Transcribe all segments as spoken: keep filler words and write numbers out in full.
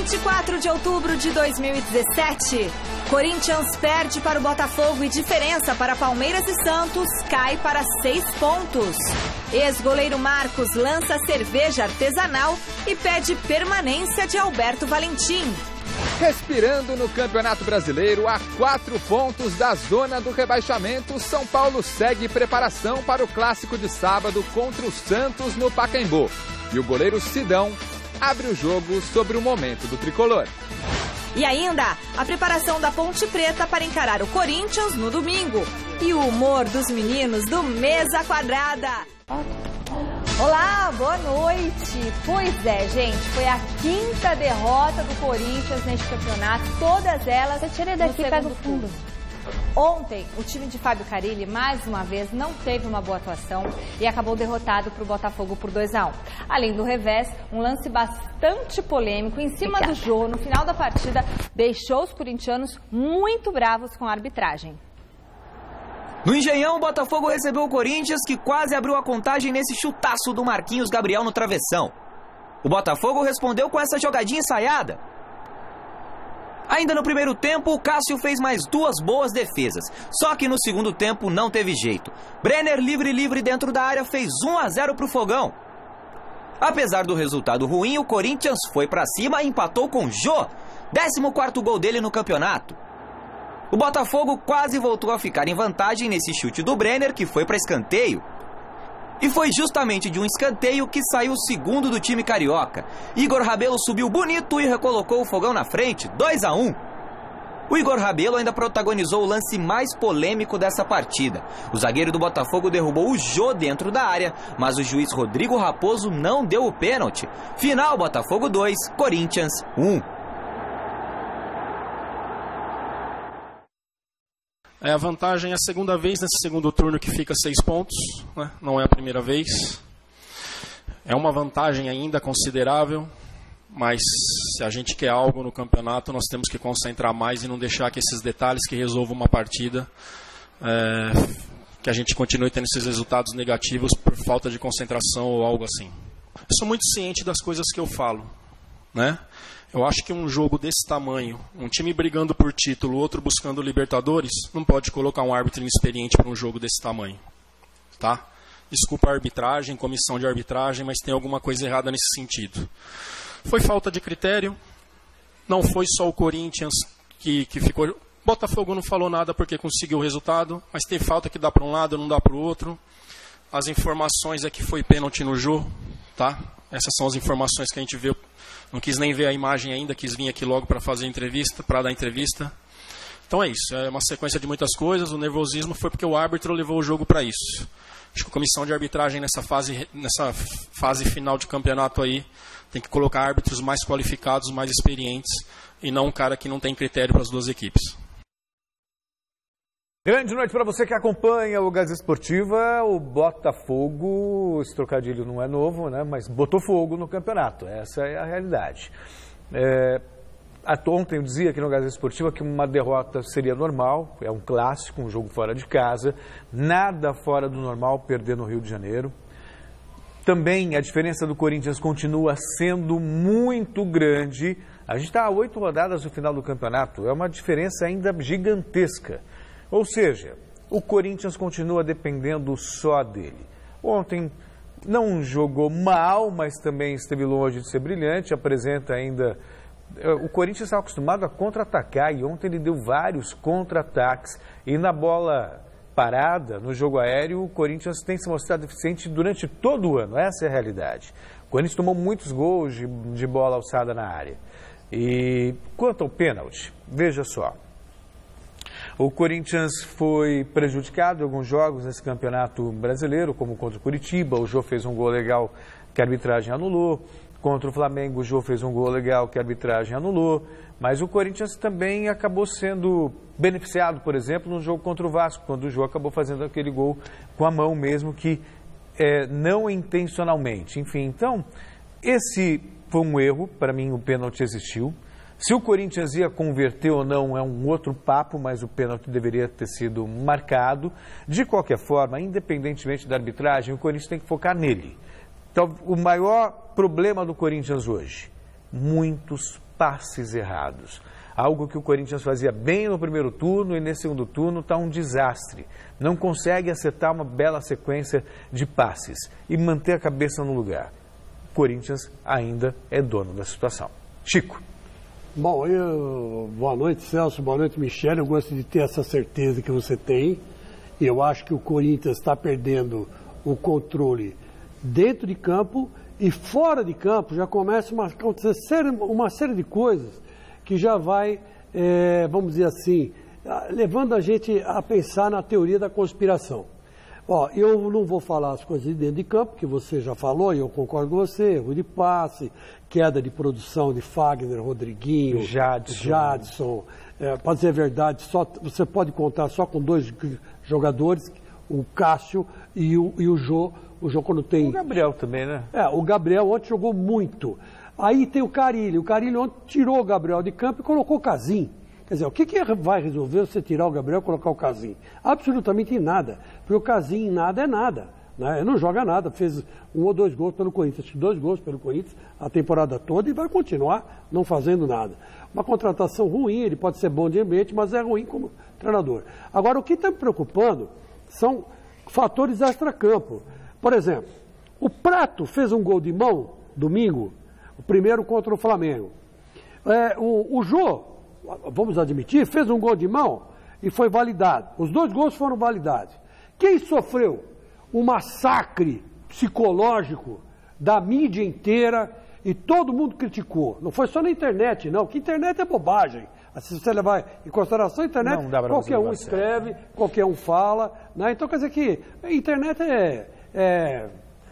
vinte e quatro de outubro de dois mil e dezessete, Corinthians perde para o Botafogo e diferença para Palmeiras e Santos cai para seis pontos. Ex-goleiro Marcos lança cerveja artesanal e pede permanência de Alberto Valentim. Respirando no Campeonato Brasileiro, a quatro pontos da zona do rebaixamento, São Paulo segue preparação para o clássico de sábado contra o Santos no Pacaembu. E o goleiro Sidão abre o jogo sobre o momento do tricolor. E ainda, a preparação da Ponte Preta para encarar o Corinthians no domingo. E o humor dos meninos do Mesa Quadrada. Olá, boa noite. Pois é, gente, foi a quinta derrota do Corinthians neste campeonato, todas elas Eu tirei daqui e pego o fundo. Ontem, o time de Fábio Carille, mais uma vez, não teve uma boa atuação e acabou derrotado para o Botafogo por dois a um. Além do revés, um lance bastante polêmico em cima do Jô no final da partida deixou os corintianos muito bravos com a arbitragem. No Engenhão, o Botafogo recebeu o Corinthians, que quase abriu a contagem nesse chutaço do Marquinhos Gabriel no travessão. O Botafogo respondeu com essa jogadinha ensaiada. Ainda no primeiro tempo, o Cássio fez mais duas boas defesas. Só que no segundo tempo não teve jeito. Brenner, livre-livre dentro da área, fez um a zero para o Fogão. Apesar do resultado ruim, o Corinthians foi para cima e empatou com Jô. décimo quarto gol dele no campeonato. O Botafogo quase voltou a ficar em vantagem nesse chute do Brenner, que foi para escanteio. E foi justamente de um escanteio que saiu o segundo do time carioca. Igor Rabelo subiu bonito e recolocou o Fogão na frente, dois a um. O Igor Rabelo ainda protagonizou o lance mais polêmico dessa partida. O zagueiro do Botafogo derrubou o Jô dentro da área, mas o juiz Rodrigo Raposo não deu o pênalti. Final, Botafogo dois, Corinthians um. É, a vantagem é a segunda vez nesse segundo turno que fica seis pontos, né? Não é a primeira vez. É uma vantagem ainda considerável, mas se a gente quer algo no campeonato, nós temos que concentrar mais e não deixar que esses detalhes que resolvam uma partida, é, que a gente continue tendo esses resultados negativos por falta de concentração ou algo assim. Eu sou muito ciente das coisas que eu falo, né? Eu acho que um jogo desse tamanho, um time brigando por título, outro buscando Libertadores, não pode colocar um árbitro inexperiente para um jogo desse tamanho. Tá? Desculpa a arbitragem, comissão de arbitragem, mas tem alguma coisa errada nesse sentido. Foi falta de critério, não foi só o Corinthians que, que ficou... Botafogo não falou nada porque conseguiu o resultado, mas tem falta que dá para um lado, não dá para o outro. As informações é que foi pênalti no Jô, tá? Essas são as informações que a gente viu. Não quis nem ver a imagem ainda, quis vir aqui logo para fazer entrevista, para dar entrevista. Então é isso, é uma sequência de muitas coisas. O nervosismo foi porque o árbitro levou o jogo para isso. Acho que a comissão de arbitragem nessa fase, nessa fase final de campeonato aí tem que colocar árbitros mais qualificados, mais experientes, e não um cara que não tem critério para as duas equipes. Grande noite para você que acompanha o Gazeta Esportiva. O Botafogo, esse trocadilho não é novo, né? Mas botou fogo no campeonato. Essa é a realidade. É, ontem eu dizia aqui no Gazeta Esportiva que uma derrota seria normal. É um clássico, um jogo fora de casa. Nada fora do normal perder no Rio de Janeiro. Também a diferença do Corinthians continua sendo muito grande. A gente está a oito rodadas do final do campeonato. É uma diferença ainda gigantesca. Ou seja, o Corinthians continua dependendo só dele. Ontem não jogou mal, mas também esteve longe de ser brilhante, apresenta ainda... O Corinthians está acostumado a contra-atacar e ontem ele deu vários contra-ataques. E na bola parada, no jogo aéreo, o Corinthians tem se mostrado eficiente durante todo o ano. Essa é a realidade. O Corinthians tomou muitos gols de, de bola alçada na área. E quanto ao pênalti, veja só. O Corinthians foi prejudicado em alguns jogos nesse campeonato brasileiro, como contra o Curitiba. O Jô fez um gol legal que a arbitragem anulou. Contra o Flamengo, o Jô fez um gol legal que a arbitragem anulou. Mas o Corinthians também acabou sendo beneficiado, por exemplo, no jogo contra o Vasco, quando o Jô acabou fazendo aquele gol com a mão mesmo, que é, não intencionalmente. Enfim, então, esse foi um erro. Para mim, o pênalti existiu. Se o Corinthians ia converter ou não é um outro papo, mas o pênalti deveria ter sido marcado. De qualquer forma, independentemente da arbitragem, o Corinthians tem que focar nele. Então, o maior problema do Corinthians hoje muitos passes errados. Algo que o Corinthians fazia bem no primeiro turno e nesse segundo turno está um desastre. Não consegue acertar uma bela sequência de passes e manter a cabeça no lugar. O Corinthians ainda é dono da situação. Chico. Bom, eu, boa noite, Celso, boa noite, Michele. Eu gosto de ter essa certeza que você tem. Eu acho que o Corinthians está perdendo o controle dentro de campo e fora de campo já começa a acontecer uma série de coisas que já vai, é, vamos dizer assim, levando a gente a pensar na teoria da conspiração. Ó, eu não vou falar as coisas de dentro de campo, que você já falou, e eu concordo com você, erro de passe, queda de produção de Fagner, Rodriguinho, Jadson. Jadson. É, para dizer a verdade, só, você pode contar só com dois jogadores, o Cássio e o, e o Jô. O Jô quando tem... O Gabriel também, né? É, o Gabriel ontem jogou muito. Aí tem o Carille. O Carille ontem tirou o Gabriel de campo e colocou o Casim. Quer dizer, o que, que vai resolver você tirar o Gabriel e colocar o Casim? Absolutamente nada. Porque o Casim nada é nada. Né? Ele não joga nada. Fez um ou dois gols pelo Corinthians. Dois gols pelo Corinthians a temporada toda e vai continuar não fazendo nada. Uma contratação ruim, ele pode ser bom de ambiente, mas é ruim como treinador. Agora, o que está me preocupando são fatores extra-campo. Por exemplo, o Prato fez um gol de mão domingo, o primeiro contra o Flamengo. É, o, o Jô, vamos admitir, fez um gol de mão e foi validado. Os dois gols foram validados. Quem sofreu um massacre psicológico da mídia inteira e todo mundo criticou? Não foi só na internet, não, que internet é bobagem. Se você levar em consideração a internet, qualquer um escreve, qualquer um fala. Né? Então quer dizer que a internet é... é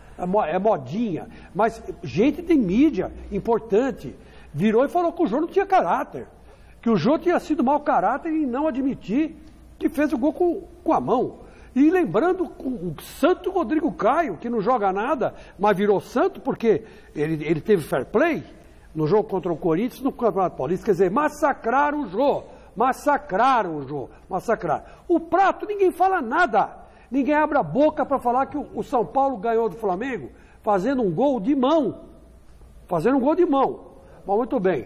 É modinha, mas gente de mídia importante virou e falou que o Jô não tinha caráter, que o Jô tinha sido mau caráter em não admitir que fez o gol com, com a mão. E lembrando o santo Rodrigo Caio, que não joga nada, mas virou santo porque ele, ele teve fair play no jogo contra o Corinthians no Campeonato Paulista. Quer dizer, massacraram o Jô, massacraram o Jô, massacraram. O Prato, ninguém fala nada. Ninguém abre a boca para falar que o São Paulo ganhou do Flamengo fazendo um gol de mão. Fazendo um gol de mão. Bom, muito bem.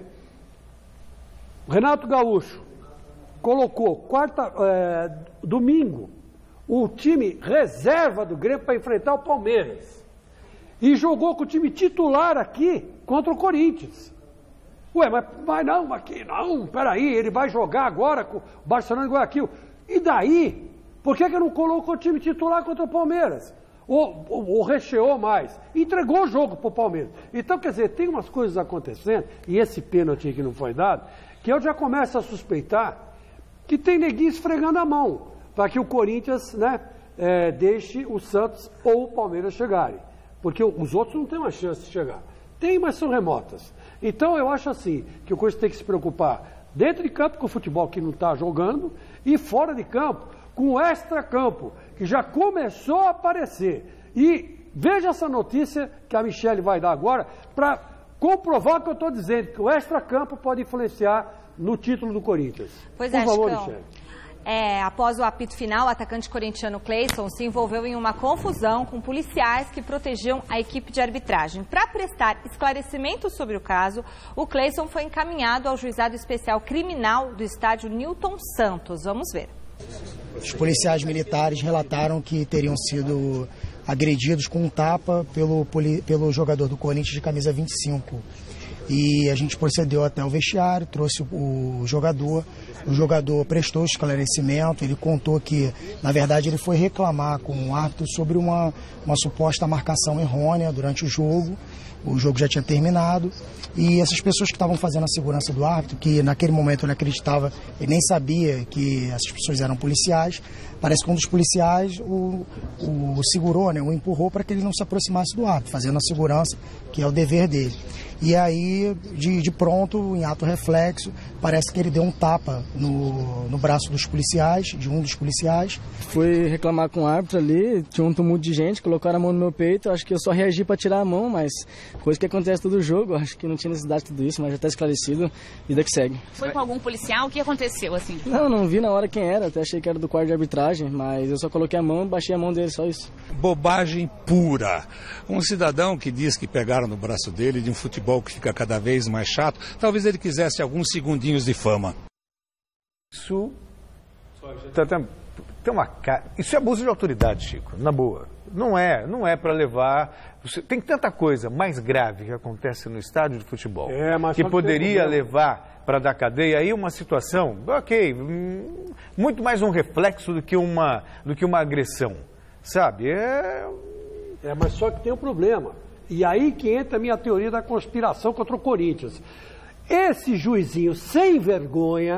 Renato Gaúcho colocou quarta, é, domingo o time reserva do Grêmio para enfrentar o Palmeiras. E jogou com o time titular aqui contra o Corinthians. Ué, mas, mas não, aqui não, peraí, ele vai jogar agora com o Barcelona de Guayaquil. E daí... Por que que não colocou o time titular contra o Palmeiras? Ou, ou, ou recheou mais? Entregou o jogo para o Palmeiras. Então, quer dizer, tem umas coisas acontecendo, e esse pênalti que não foi dado, que eu já começo a suspeitar que tem neguinho esfregando a mão, para que o Corinthians, né, é, deixe o Santos ou o Palmeiras chegarem. Porque os outros não têm uma chance de chegar. Tem, mas são remotas. Então, eu acho assim, que o Corinthians tem que se preocupar dentro de campo com o futebol que não está jogando e fora de campo com o extra-campo, que já começou a aparecer. E veja essa notícia que a Michele vai dar agora, para comprovar o que eu estou dizendo, que o extra-campo pode influenciar no título do Corinthians. Pois Por é, favor, Chicão. Michele. É, após o apito final, o atacante corintiano Cleison se envolveu em uma confusão com policiais que protegiam a equipe de arbitragem. Para prestar esclarecimentos sobre o caso, o Cleison foi encaminhado ao Juizado Especial Criminal do estádio Newton Santos. Vamos ver. Os policiais militares relataram que teriam sido agredidos com um tapa pelo, pelo jogador do Corinthians de camisa vinte e cinco. E a gente procedeu até o vestiário, trouxe o jogador, o jogador prestou esclarecimento, ele contou que, na verdade, ele foi reclamar com o árbitro sobre uma, uma suposta marcação errônea durante o jogo. O jogo já tinha terminado e essas pessoas que estavam fazendo a segurança do árbitro, que naquele momento ele acreditava, ele nem sabia que essas pessoas eram policiais, parece que um dos policiais o, o segurou, né, o empurrou para que ele não se aproximasse do árbitro, fazendo a segurança, que é o dever dele. E aí, de, de pronto, em ato reflexo, parece que ele deu um tapa no, no braço dos policiais, de um dos policiais. Fui reclamar com o árbitro ali, tinha um tumulto de gente, colocaram a mão no meu peito, acho que eu só reagi para tirar a mão, mas coisa que acontece todo jogo, acho que não tinha necessidade de tudo isso, mas já está esclarecido, vida que segue. Foi com algum policial? O que aconteceu assim? Não, não vi na hora quem era, até achei que era do quarto de arbitragem, mas eu só coloquei a mão, baixei a mão dele, só isso. Bobagem pura. Um cidadão que diz que pegaram no braço dele de um futebol futebol que fica cada vez mais chato, talvez ele quisesse alguns segundinhos de fama. Isso tem, tem uma cara. Isso é abuso de autoridade, Chico, na boa. Não é, não é para levar. Tem tanta coisa mais grave que acontece no estádio de futebol é, mas que poderia levar para dar cadeia aí uma situação, ok, muito mais um reflexo do que uma, do que uma agressão, sabe? É... é, mas só que tem um problema. E aí que entra a minha teoria da conspiração contra o Corinthians. Esse juizinho sem vergonha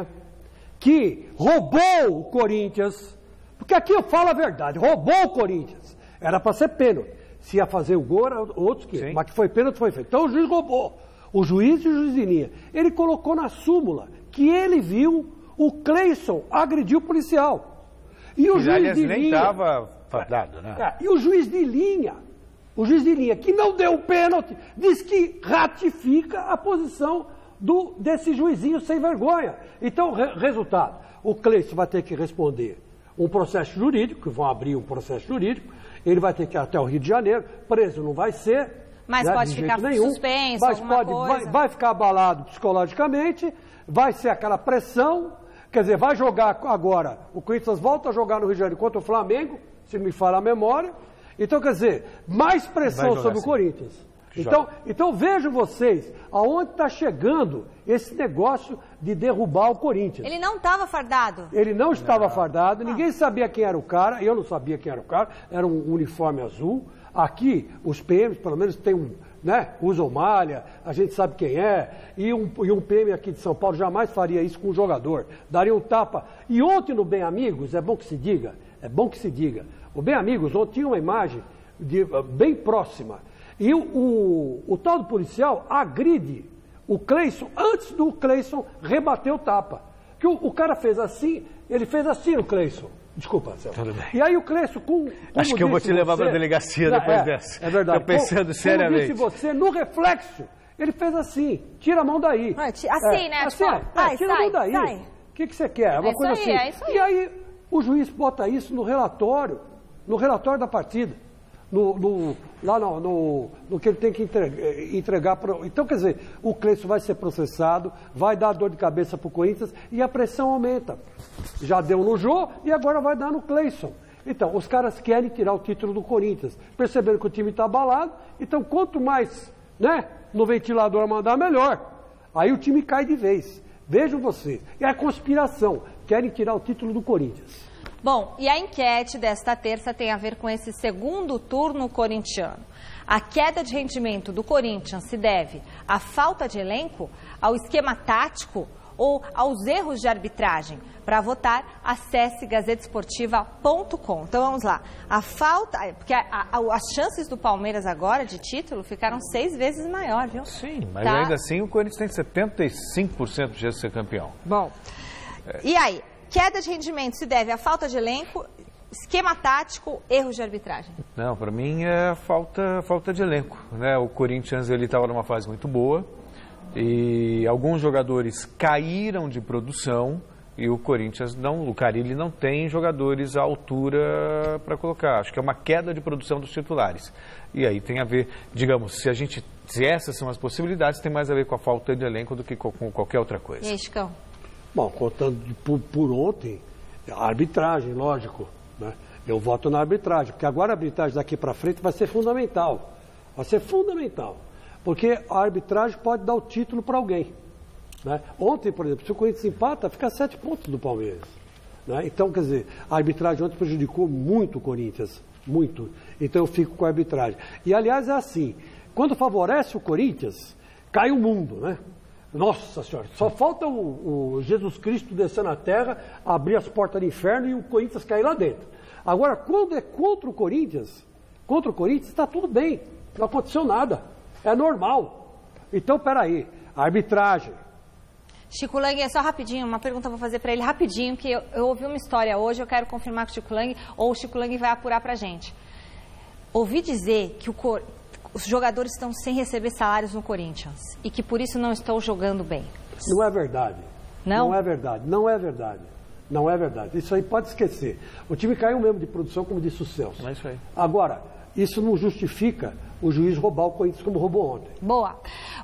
que roubou o Corinthians, porque aqui eu falo a verdade, roubou o Corinthians. Era para ser pênalti. Se ia fazer o gol, outros que. Sim. Mas que foi pênalti, foi feito. Então o juiz roubou. O juiz e o juiz de linha. Ele colocou na súmula que ele viu o Cleison agredir o policial. E o que, juiz aliás, de nem linha. estava fardado, né? É, e o juiz de linha, o juiz de linha, que não deu o pênalti, diz que ratifica a posição do, desse juizinho sem vergonha. Então, re, resultado: o Cleison vai ter que responder um processo jurídico, que vão abrir um processo jurídico. Ele vai ter que ir até o Rio de Janeiro, preso não vai ser. Mas né, pode ficar nenhum, suspenso, mas alguma pode, coisa. Vai, vai ficar abalado psicologicamente, vai ser aquela pressão, quer dizer, vai jogar agora, o Corinthians volta a jogar no Rio de Janeiro contra o Flamengo, se me falha a memória, então quer dizer, mais pressão sobre assim. o Corinthians. Então, então vejam vocês, aonde está chegando esse negócio de derrubar o Corinthians. Ele não estava fardado. Ele não estava não. fardado, ninguém sabia quem era o cara, eu não sabia quem era o cara, era um uniforme azul. Aqui, os P Ms, pelo menos, tem um, né, usam malha, a gente sabe quem é, e um, e um P M aqui de São Paulo jamais faria isso com um jogador, daria um tapa. E ontem no Bem Amigos, é bom que se diga, é bom que se diga, o Bem Amigos ontem tinha uma imagem de, bem próxima, e o, o, o tal do policial agride o Cleison antes do Cleison rebater o tapa. Que o, o cara fez assim, ele fez assim o Cleison. Desculpa, Celso. E aí o Cleison, com... Acho que eu vou te levar para a delegacia depois é, dessa. É verdade. Estou pensando como, seriamente. Como disse você, no reflexo, ele fez assim, tira a mão daí. Assim, é, né? Assim, tipo, é, vai, tira sai, a mão daí. sai. O que, que você quer? É uma é coisa isso assim. Aí, é isso aí. E aí o juiz bota isso no relatório, no relatório da partida. No, no, lá no, no, no que ele tem que entregar, entregar para... Então, quer dizer, o Cleison vai ser processado, vai dar dor de cabeça para o Corinthians e a pressão aumenta. Já deu no Jô e agora vai dar no Cleison. Então, os caras querem tirar o título do Corinthians. Perceberam que o time está abalado, então quanto mais, né, no ventilador mandar, melhor. Aí o time cai de vez. Vejam vocês. É a conspiração. Querem tirar o título do Corinthians. Bom, e a enquete desta terça tem a ver com esse segundo turno corintiano. A queda de rendimento do Corinthians se deve à falta de elenco, ao esquema tático ou aos erros de arbitragem? Para votar, acesse gazeta esportiva ponto com. Então vamos lá. A falta, porque a, a, as chances do Palmeiras agora de título ficaram seis vezes maior, viu? Sim, mas tá. ainda assim o Corinthians tem setenta e cinco por cento de chance de ser campeão. Bom, é. E aí? Queda de rendimento se deve à falta de elenco, esquema tático, erros de arbitragem? Não, para mim é falta, falta de elenco, né? O Corinthians ele estava numa fase muito boa e alguns jogadores caíram de produção e o Corinthians não, o Carille não tem jogadores à altura para colocar. Acho que é uma queda de produção dos titulares. E aí tem a ver, digamos, se a gente, se essas são as possibilidades, tem mais a ver com a falta de elenco do que com, com qualquer outra coisa. E aí, Chicão? Bom, contando por, por ontem, a arbitragem, lógico, né? Eu voto na arbitragem, porque agora a arbitragem daqui para frente vai ser fundamental. Vai ser fundamental. Porque a arbitragem pode dar o título para alguém. Né? Ontem, por exemplo, se o Corinthians empata, fica a sete pontos do Palmeiras. Né? Então, quer dizer, a arbitragem ontem prejudicou muito o Corinthians. Muito. Então eu fico com a arbitragem. E, aliás, é assim, quando favorece o Corinthians, cai o mundo, né? Nossa Senhora, só falta o, o Jesus Cristo descer na terra, abrir as portas do inferno e o Corinthians cair lá dentro. Agora, quando é contra o Corinthians, contra o Corinthians, está tudo bem, não aconteceu nada, é normal. Então, peraí, a arbitragem. Chico Lang, é só rapidinho, uma pergunta eu vou fazer para ele rapidinho, que eu, eu ouvi uma história hoje, eu quero confirmar com o Chico Lang, ou o Chico Lang vai apurar para a gente. Ouvi dizer que o Corinthians... os jogadores estão sem receber salários no Corinthians e que por isso não estão jogando bem. Não é verdade. Não? Não é verdade. Não é verdade. Não é verdade. Isso aí pode esquecer. O time caiu mesmo de produção, como disse o Celso. É isso aí. Agora, isso não justifica o juiz roubar o Corinthians como roubou ontem. Boa.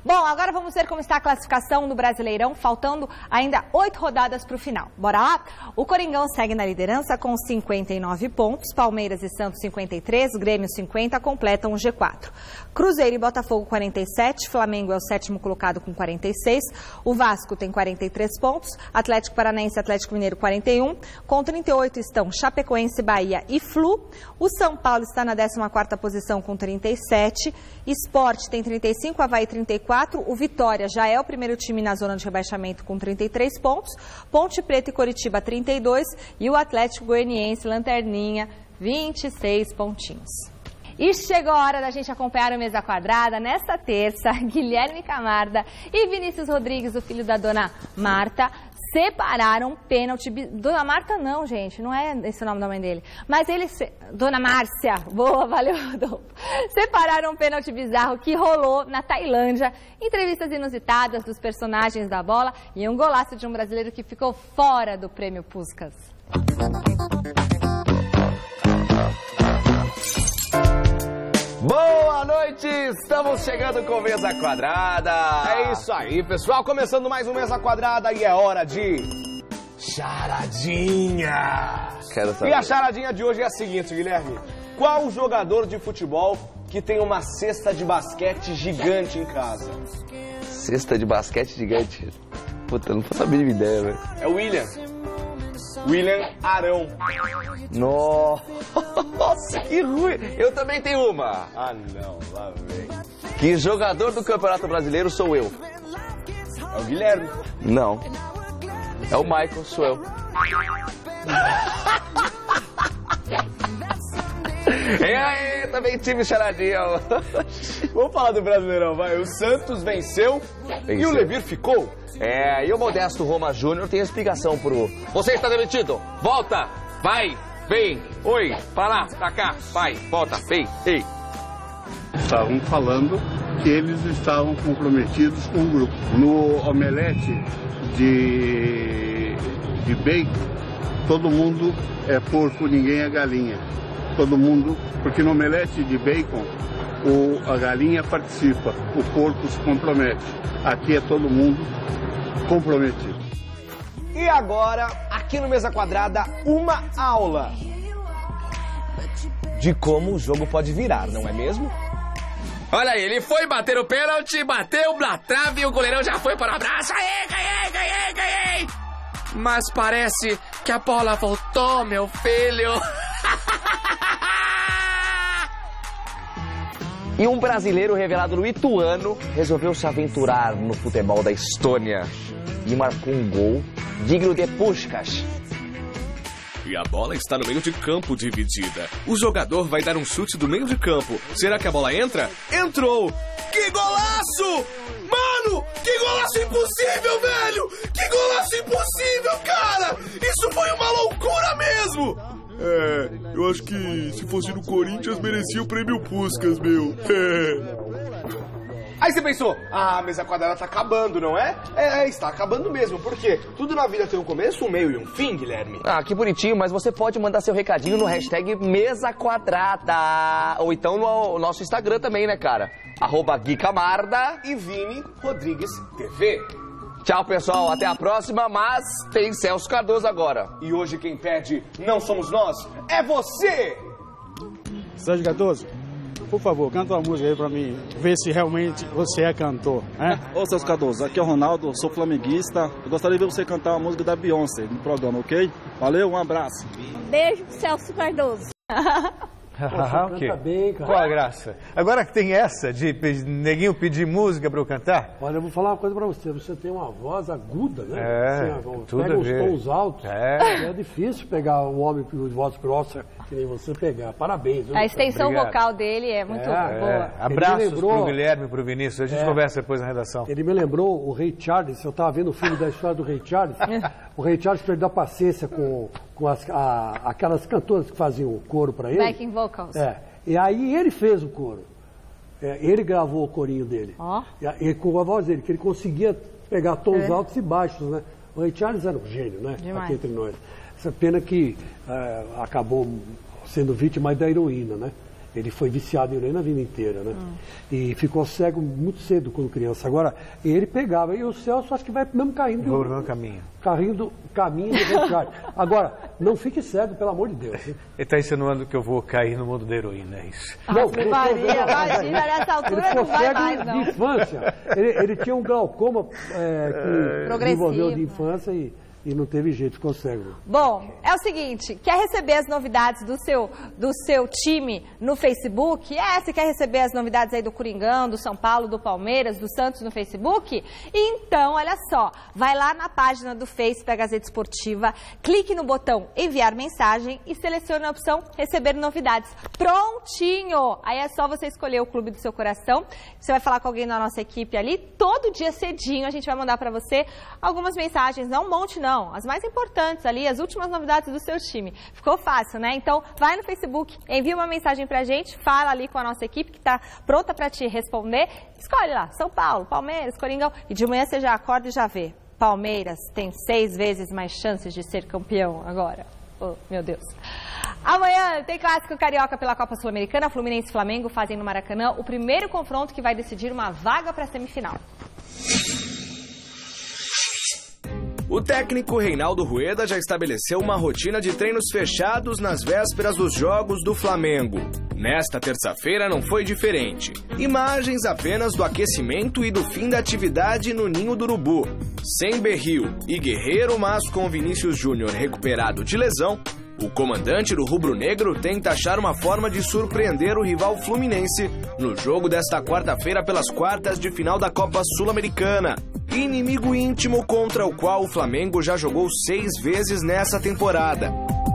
Bom, agora vamos ver como está a classificação do Brasileirão, faltando ainda oito rodadas para o final. Bora lá? O Coringão segue na liderança com cinquenta e nove pontos, Palmeiras e Santos cinquenta e três, Grêmio cinquenta, completam o G quatro. Cruzeiro e Botafogo quarenta e sete, Flamengo é o sétimo colocado com quarenta e seis, o Vasco tem quarenta e três pontos, Atlético Paranaense e Atlético Mineiro quarenta e um, com trinta e oito estão Chapecoense, Bahia e Flu, o São Paulo está na décima quarta posição com trinta e sete, Sport tem trinta e cinco, Avaí trinta e quatro, o Vitória já é o primeiro time na zona de rebaixamento com trinta e três pontos, Ponte Preta e Coritiba trinta e dois e o Atlético Goianiense, lanterninha, vinte e seis pontinhos. E chegou a hora da gente acompanhar o Mesa Quadrada. Nesta terça, Guilherme Camarda e Vinícius Rodrigues, o filho da dona Marta, separaram pênalti... Dona Marta não, gente, não é esse o nome da mãe dele. Mas eles... Dona Márcia, boa, valeu, Rodolfo. Separaram um pênalti bizarro que rolou na Tailândia, entrevistas inusitadas dos personagens da bola e um golaço de um brasileiro que ficou fora do Prêmio Puskás. Boa noite, estamos chegando com Mesa Quadrada. É isso aí, pessoal, começando mais um Mesa Quadrada e é hora de charadinha. Quero saber. E a charadinha de hoje é a seguinte, Guilherme. Qual jogador de futebol que tem uma cesta de basquete gigante em casa? Cesta de basquete gigante? Puta, não faço a mínima ideia, velho. É o William. William Arão. Nossa, que ruim. Eu também tenho uma. Ah, não, lá vem. Que jogador do Campeonato Brasileiro sou eu? É o Guilherme. Não. É o Michael, sou eu. E aí, também tive charadinha. Vamos falar do Brasileirão, vai. O Santos venceu, venceu. E o Levir ficou. É, e o modesto Roma Júnior tem explicação pro... Você está demitido, volta, vai, vem, oi, pra lá, pra cá, vai, volta, vem, ei. Estavam falando que eles estavam comprometidos com o grupo. No omelete de, de bacon, todo mundo é porco, ninguém é galinha. Todo mundo, porque no omelete de bacon, o, a galinha participa, o porco se compromete. Aqui é todo mundo comprometido. E agora, aqui no Mesa Quadrada, uma aula de como o jogo pode virar, não é mesmo? Olha aí, ele foi bater o pênalti, bateu na trave e o goleirão já foi para o abraço. Aê, ganhei, ganhei, ganhei! Mas parece que a bola voltou, meu filho. E um brasileiro revelado no Ituano resolveu se aventurar no futebol da Estônia e marcou um gol digno de Puskás. E a bola está no meio de campo dividida. O jogador vai dar um chute do meio de campo. Será que a bola entra? Entrou! Que golaço! Mano, que golaço impossível, velho! Que golaço impossível, cara! Isso foi uma loucura mesmo! É, eu acho que se fosse no Corinthians merecia o prêmio Puskás, meu. É. Aí você pensou, ah, a Mesa Quadrada tá acabando, não é? É, está acabando mesmo, porque tudo na vida tem um começo, um meio e um fim, Guilherme. Ah, que bonitinho, mas você pode mandar seu recadinho no hashtag Mesa Quadrada. Ou então no nosso Instagram também, né, cara? Arroba Gui Camarda e Vini Rodrigues T V. Tchau, pessoal. Até a próxima, mas tem Celso Cardoso agora. E hoje quem pede não somos nós, é você! Sérgio Cardoso, por favor, canta uma música aí pra mim, ver se realmente você é cantor, né? Ô, Celso Cardoso, aqui é o Ronaldo, sou flamenguista. Eu gostaria de ver você cantar uma música da Beyoncé no programa, ok? Valeu, um abraço. Beijo, Celso Cardoso. Ah, ok. Bem, qual a graça? Agora que tem essa de neguinho pedir música pra eu cantar? Olha, eu vou falar uma coisa pra você. Você tem uma voz aguda, né? É, assim, tudo pega a uns ver. tons altos. É. É difícil pegar um homem com voz grossa que nem você pegar. Parabéns. Viu? A extensão Obrigado. vocal dele é muito É, boa. É. Abraços lembrou... pro Guilherme e pro Vinícius. A gente É. conversa depois na redação. Ele me lembrou o Ray Charles. Eu estava vendo o filme da história do Ray Charles. O Ray Charles perdeu a paciência com, com as, a, aquelas cantoras que faziam o coro para ele. Backing vocals. É. E aí ele fez o coro. É, ele gravou o corinho dele. Ó. E, e com a voz dele, que ele conseguia pegar tons É. altos e baixos, né? O Ray Charles era um gênio, né? Demais. Aqui entre nós. Essa pena que é, acabou sendo vítima da heroína, né? Ele foi viciado em heroína a vida inteira, né? Hum. E ficou cego muito cedo quando criança. Agora, ele pegava. E o Celso acho que vai mesmo caindo. Vou no mesmo caminho. Carrindo, caminho de resgate. Agora, não fique cego, pelo amor de Deus. Hein? Ele está insinuando que eu vou cair no mundo da heroína, é isso? Ah, não, não Maria, imagina, nessa altura ele não vai mais, não. De infância. Ele, ele tinha um glaucoma é, que desenvolveu de infância e... E não teve jeito, ficou cego. Bom, é o seguinte, quer receber as novidades do seu, do seu time no Facebook? É, você quer receber as novidades aí do Coringão, do São Paulo, do Palmeiras, do Santos no Facebook? Então, olha só, vai lá na página do Face da Gazeta Esportiva, clique no botão enviar mensagem e selecione a opção receber novidades. Prontinho! Aí é só você escolher o clube do seu coração, você vai falar com alguém da nossa equipe ali, todo dia cedinho a gente vai mandar para você algumas mensagens, não um monte não. As mais importantes ali, as últimas novidades do seu time. Ficou fácil, né? Então, vai no Facebook, envia uma mensagem pra gente, fala ali com a nossa equipe que tá pronta pra te responder. Escolhe lá, São Paulo, Palmeiras, Coringão. E de manhã você já acorda e já vê. Palmeiras tem seis vezes mais chances de ser campeão agora. Oh, meu Deus. Amanhã tem clássico carioca pela Copa Sul-Americana. Fluminense e Flamengo fazem no Maracanã o primeiro confronto que vai decidir uma vaga pra semifinal. O técnico Reinaldo Rueda já estabeleceu uma rotina de treinos fechados nas vésperas dos jogos do Flamengo. Nesta terça-feira não foi diferente. Imagens apenas do aquecimento e do fim da atividade no Ninho do Urubu. Sem Berril e Guerreiro, mas com Vinícius Júnior recuperado de lesão, o comandante do rubro-negro tenta achar uma forma de surpreender o rival Fluminense no jogo desta quarta-feira pelas quartas de final da Copa Sul-Americana. Inimigo íntimo contra o qual o Flamengo já jogou seis vezes nessa temporada.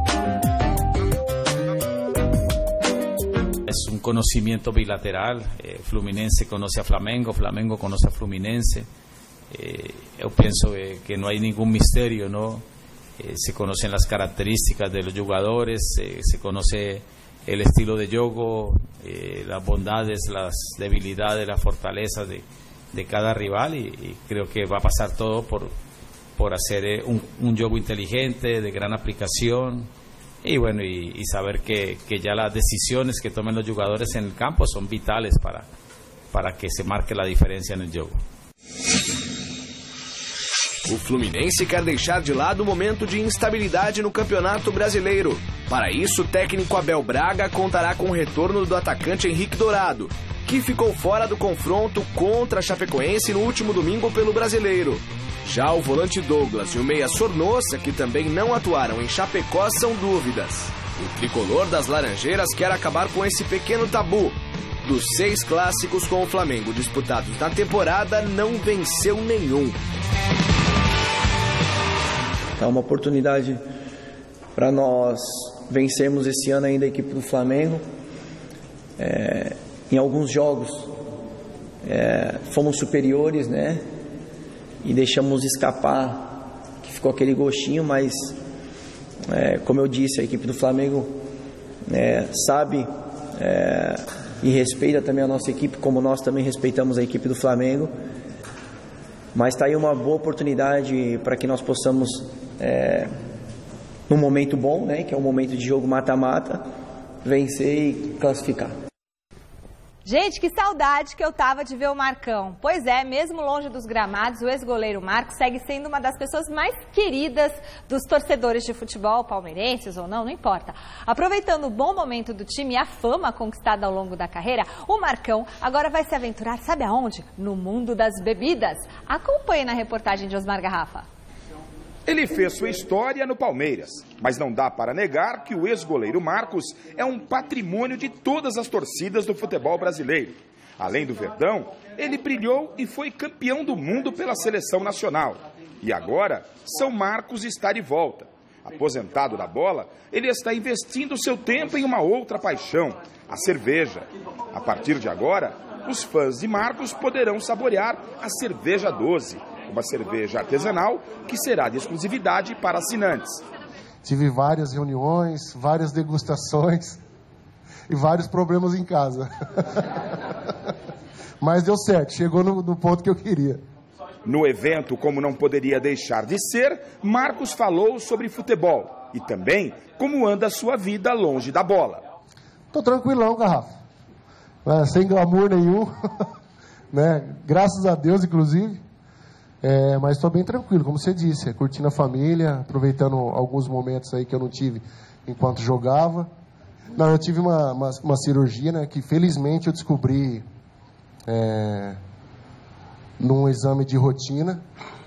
É um conhecimento bilateral. Eh, Fluminense conhece a Flamengo, Flamengo conhece a Fluminense. Eh, eu penso eh, que não há nenhum mistério, não? Eh, se conocen las características de los jugadores, eh, se conoce el estilo de juego, eh, las bondades, las debilidades, las fortalezas de, de cada rival y, y creo que va a pasar todo por, por hacer eh, un, un juego inteligente, de gran aplicación y bueno, y, y saber que, que ya las decisiones que tomen los jugadores en el campo son vitales para, para que se marque la diferencia en el juego. O Fluminense quer deixar de lado o momento de instabilidade no Campeonato Brasileiro. Para isso, o técnico Abel Braga contará com o retorno do atacante Henrique Dourado, que ficou fora do confronto contra a Chapecoense no último domingo pelo Brasileiro. Já o volante Douglas e o meia Sornosa, que também não atuaram em Chapecó, são dúvidas. O tricolor das Laranjeiras quer acabar com esse pequeno tabu. Dos seis clássicos com o Flamengo disputados na temporada, não venceu nenhum. É uma oportunidade para nós vencermos esse ano ainda a equipe do Flamengo. É, em alguns jogos é, fomos superiores, né? E deixamos escapar, que ficou aquele gostinho, mas é, como eu disse, a equipe do Flamengo é, sabe é, e respeita também a nossa equipe, como nós também respeitamos a equipe do Flamengo. Mas está aí uma boa oportunidade para que nós possamos, é, num momento bom, né, que é um momento de jogo mata-mata, vencer e classificar. Gente, que saudade que eu tava de ver o Marcão. Pois é, mesmo longe dos gramados, o ex-goleiro Marcos segue sendo uma das pessoas mais queridas dos torcedores de futebol, palmeirenses ou não, não importa. Aproveitando o bom momento do time e a fama conquistada ao longo da carreira, o Marcão agora vai se aventurar, sabe aonde? No mundo das bebidas. Acompanhe na reportagem de Osmar Garrafa. Ele fez sua história no Palmeiras, mas não dá para negar que o ex-goleiro Marcos é um patrimônio de todas as torcidas do futebol brasileiro. Além do Verdão, ele brilhou e foi campeão do mundo pela seleção nacional. E agora, São Marcos está de volta. Aposentado da bola, ele está investindo seu tempo em uma outra paixão, a cerveja. A partir de agora, os fãs de Marcos poderão saborear a cerveja doze. Uma cerveja artesanal que será de exclusividade para assinantes. Tive várias reuniões, várias degustações e vários problemas em casa. Mas deu certo, chegou no, no ponto que eu queria. No evento, como não poderia deixar de ser, Marcos falou sobre futebol e também como anda a sua vida longe da bola. Tô tranquilão, Garrafa. É, sem glamour nenhum. Né? Graças a Deus, inclusive. É, mas estou bem tranquilo, como você disse. É, curtindo a família, aproveitando alguns momentos aí que eu não tive enquanto jogava. Não, eu tive uma, uma, uma cirurgia, né, que felizmente eu descobri é, num exame de rotina.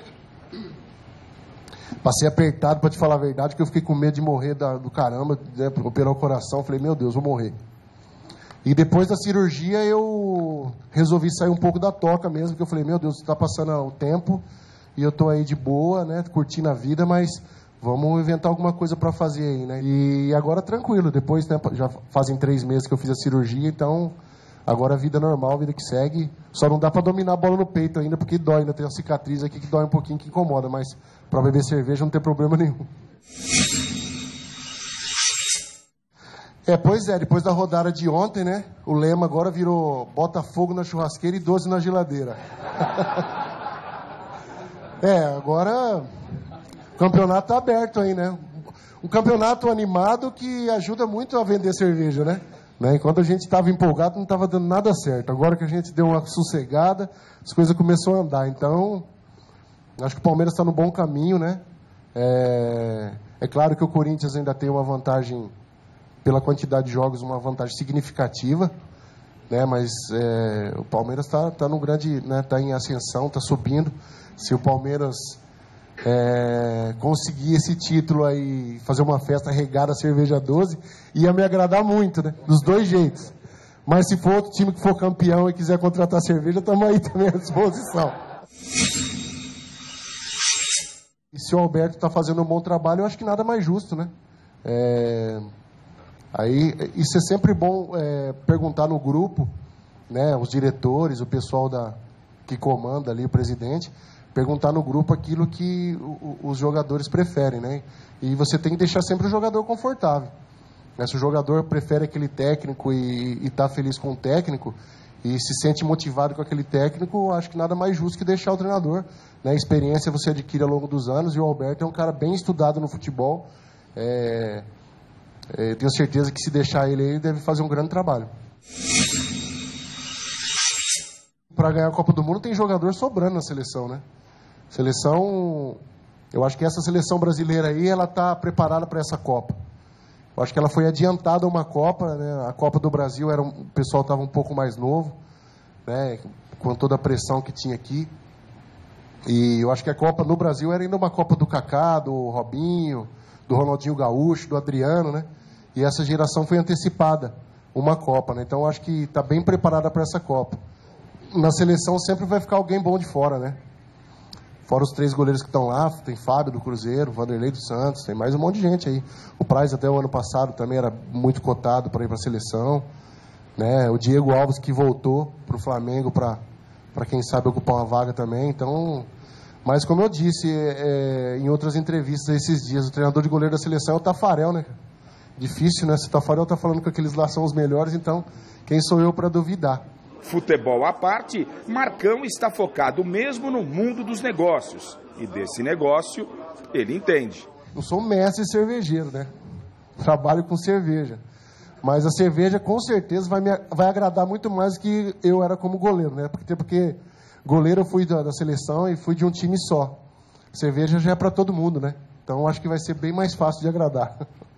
Passei apertado, para te falar a verdade, que eu fiquei com medo de morrer da, do caramba, né, operar o coração. Falei, meu Deus, vou morrer. E depois da cirurgia eu resolvi sair um pouco da toca mesmo, porque eu falei, meu Deus, está passando o tempo e eu estou aí de boa, né, curtindo a vida, mas vamos inventar alguma coisa para fazer aí, né? E agora tranquilo, depois, né, já fazem três meses que eu fiz a cirurgia, então agora a vida normal, a vida que segue. Só não dá para dominar a bola no peito ainda, porque dói, ainda tem uma cicatriz aqui que dói um pouquinho, que incomoda, mas para beber cerveja não tem problema nenhum. É, pois é, depois da rodada de ontem, né, o lema agora virou Botafogo na churrasqueira e doze na geladeira. É, agora o campeonato tá aberto aí, né? Um campeonato animado que ajuda muito a vender cerveja, né? né? Enquanto a gente estava empolgado, não estava dando nada certo. Agora que a gente deu uma sossegada, as coisas começaram a andar. Então, acho que o Palmeiras está no bom caminho, né? É, é claro que o Corinthians ainda tem uma vantagem, pela quantidade de jogos, uma vantagem significativa, né? Mas é, o Palmeiras está tá no grande, né? Tá em ascensão, está subindo. Se o Palmeiras é, conseguir esse título aí, fazer uma festa regada a cerveja doze, ia me agradar muito, né? Dos dois jeitos. Mas se for outro time que for campeão e quiser contratar cerveja, estamos aí também à disposição. E se o Alberto está fazendo um bom trabalho, eu acho que nada mais justo, né? É... Aí, isso é sempre bom é, perguntar no grupo, né, os diretores, o pessoal da, que comanda ali, o presidente, perguntar no grupo aquilo que o, os jogadores preferem, né? E você tem que deixar sempre o jogador confortável. Né? Se o jogador prefere aquele técnico e está feliz com o técnico e se sente motivado com aquele técnico, acho que nada mais justo que deixar o treinador. Né? A experiência você adquire ao longo dos anos, e o Alberto é um cara bem estudado no futebol. É... Eu tenho certeza que se deixar ele aí, ele deve fazer um grande trabalho. Para ganhar a Copa do Mundo tem jogador sobrando na seleção, né? Seleção, eu acho que essa seleção brasileira aí, ela está preparada para essa Copa. Eu acho que ela foi adiantada a uma Copa, né? A Copa do Brasil, era um, o pessoal estava um pouco mais novo, né? Com toda a pressão que tinha aqui. E eu acho que a Copa no Brasil era ainda uma Copa do Kaká, do Robinho, do Ronaldinho Gaúcho, do Adriano, né? E essa geração foi antecipada uma Copa, né? Então, eu acho que está bem preparada para essa Copa. Na seleção sempre vai ficar alguém bom de fora, né? Fora os três goleiros que estão lá, tem Fábio do Cruzeiro, Vanderlei do Santos, tem mais um monte de gente aí. O Praz até o ano passado também era muito cotado para ir para a seleção, né? O Diego Alves que voltou para o Flamengo para, para quem sabe, ocupar uma vaga também. Então, mas como eu disse é, em outras entrevistas esses dias, o treinador de goleiro da seleção é o Tafarel, né? Difícil, né? Se o Tafarel está falando que aqueles lá são os melhores, então quem sou eu para duvidar? Futebol à parte, Marcão está focado mesmo no mundo dos negócios. E desse negócio, ele entende. Eu sou um mestre cervejeiro, né? Trabalho com cerveja. Mas a cerveja, com certeza, vai, me, vai agradar muito mais do que eu era como goleiro, né? Porque, porque goleiro eu fui da, da seleção e fui de um time só. Cerveja já é para todo mundo, né? Então, acho que vai ser bem mais fácil de agradar.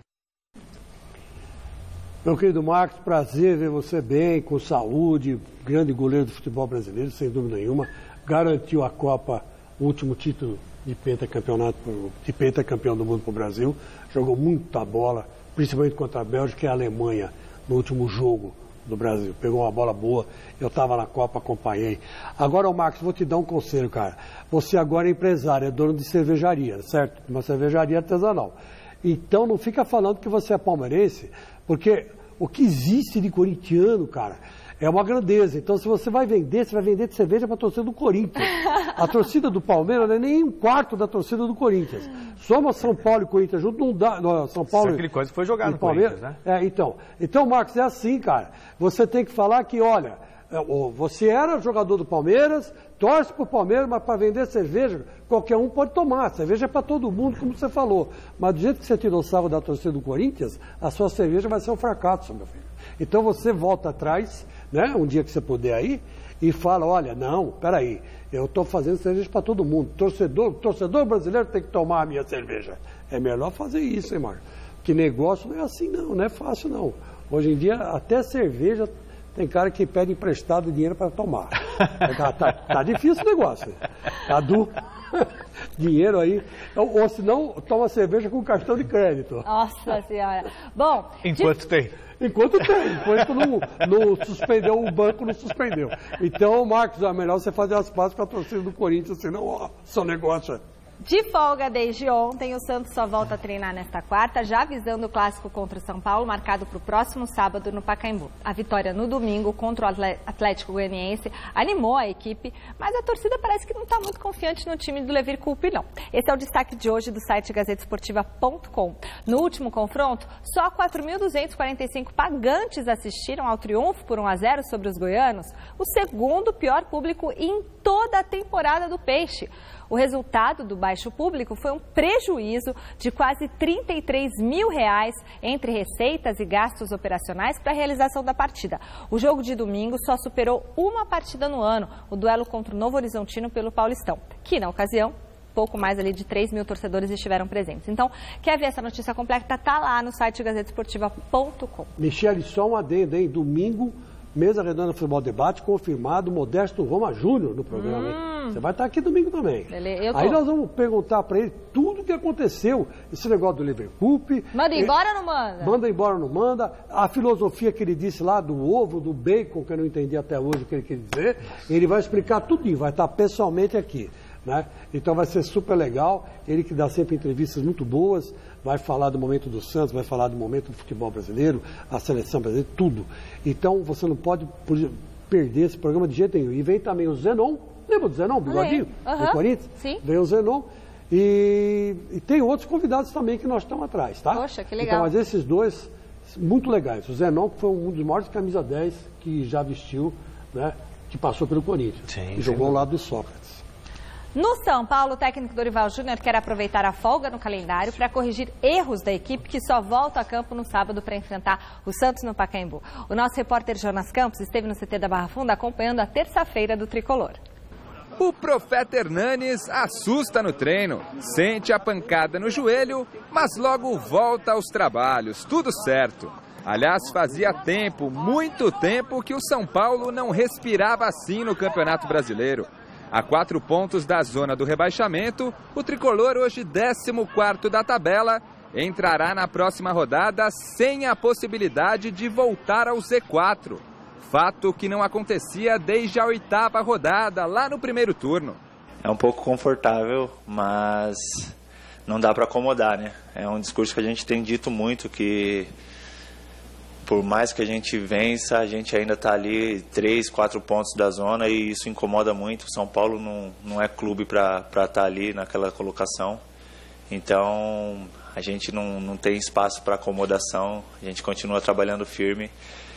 Meu querido Marcos, prazer ver você bem, com saúde, grande goleiro do futebol brasileiro, sem dúvida nenhuma. Garantiu a Copa, o último título de pentacampeonato, de pentacampeão do mundo para o Brasil. Jogou muita bola, principalmente contra a Bélgica e a Alemanha, no último jogo do Brasil. Pegou uma bola boa, eu estava na Copa, acompanhei. Agora, Marcos, vou te dar um conselho, cara. Você agora é empresário, é dono de cervejaria, certo? Uma cervejaria artesanal. Então, não fica falando que você é palmeirense, porque o que existe de corintiano, cara, é uma grandeza. Então, se você vai vender, você vai vender de cerveja para a torcida do Corinthians. A torcida do Palmeiras não é nem um quarto da torcida do Corinthians. Soma São Paulo e Corinthians junto, não dá. Não, São Paulo. Isso é aquele coisa que foi jogado no Palmeiras, né? É, então. Então, Marcos, é assim, cara. Você tem que falar que, olha, você era jogador do Palmeiras, torce pro Palmeiras, mas para vender cerveja, qualquer um pode tomar. Cerveja é para todo mundo, como você falou. Mas do jeito que você tirou o sarro da torcida do Corinthians, a sua cerveja vai ser um fracasso, meu filho. Então você volta atrás, né, um dia que você puder aí, e fala, olha, não, peraí, eu estou fazendo cerveja para todo mundo. Torcedor, torcedor brasileiro tem que tomar a minha cerveja. É melhor fazer isso, hein, Marcos? Que negócio não é assim, não, não é fácil, não. Hoje em dia, até cerveja, tem cara que pede emprestado dinheiro para tomar. Tá, tá, tá difícil o negócio. Cadu, dinheiro aí. Ou, ou se não, toma cerveja com cartão de crédito. Nossa Senhora. Bom... Enquanto de... tem. Enquanto tem. Enquanto não, não suspendeu, o banco não suspendeu. Então, Marcos, é melhor você fazer as pazes com a torcida do Corinthians, senão, ó, seu negócio... De folga desde ontem, o Santos só volta a treinar nesta quarta, já visando o clássico contra o São Paulo, marcado para o próximo sábado no Pacaembu. A vitória no domingo contra o Atlético Goianiense animou a equipe, mas a torcida parece que não está muito confiante no time do Levir Coupe, não. Esse é o destaque de hoje do site gazeta esportiva ponto com. No último confronto, só quatro mil duzentos e quarenta e cinco pagantes assistiram ao triunfo por um a zero sobre os goianos, o segundo pior público em toda a temporada do Peixe. O resultado do baixo público foi um prejuízo de quase trinta e três mil reais entre receitas e gastos operacionais para a realização da partida. O jogo de domingo só superou uma partida no ano, o duelo contra o Novo Horizontino pelo Paulistão, que na ocasião, pouco mais ali de três mil torcedores estiveram presentes. Então, quer ver essa notícia completa? Tá lá no site gazeta esportiva ponto com. Michele, só um adendo, hein? Domingo, Mesa Redonda Futebol Debate, confirmado Modesto Roma Júnior no programa, hum. hein? Você vai estar aqui domingo também. Eu tô. Aí nós vamos perguntar para ele tudo o que aconteceu, esse negócio do Liverpool. Manda embora ou não manda? Manda embora ou não manda. A filosofia que ele disse lá do ovo, do bacon, que eu não entendi até hoje o que ele quer dizer, ele vai explicar tudinho, vai estar pessoalmente aqui. Né? Então vai ser super legal, ele que dá sempre entrevistas muito boas, vai falar do momento do Santos, vai falar do momento do futebol brasileiro, a seleção brasileira, tudo. Então você não pode perder esse programa de jeito nenhum. E vem também o Zenon, lembra do Zenon, bigodinho, uhum. do Corinthians? Sim. Vem o Zenon e, e tem outros convidados também que nós estamos atrás, tá? Poxa, que legal. Então, mas esses dois, muito legais. O Zenon, que foi um dos maiores camisa dez que já vestiu, né, que passou pelo Corinthians, sim, e jogou sim. ao lado do Sócrates. No São Paulo, o técnico Dorival Júnior quer aproveitar a folga no calendário para corrigir erros da equipe que só volta a campo no sábado para enfrentar o Santos no Pacaembu. O nosso repórter Jonas Campos esteve no C T da Barra Funda acompanhando a terça-feira do Tricolor. O Profeta Hernanes assusta no treino, sente a pancada no joelho, mas logo volta aos trabalhos, tudo certo. Aliás, fazia tempo, muito tempo, que o São Paulo não respirava assim no Campeonato Brasileiro. A quatro pontos da zona do rebaixamento, o tricolor, hoje décimo quarto da tabela, entrará na próxima rodada sem a possibilidade de voltar ao Z quatro. Fato que não acontecia desde a oitava rodada, lá no primeiro turno. É um pouco confortável, mas não dá para acomodar, né? É um discurso que a gente tem dito muito, que por mais que a gente vença, a gente ainda está ali três, quatro pontos da zona e isso incomoda muito. O São Paulo não, não é clube para estar tá ali naquela colocação. Então, a gente não, não tem espaço para acomodação. A gente continua trabalhando firme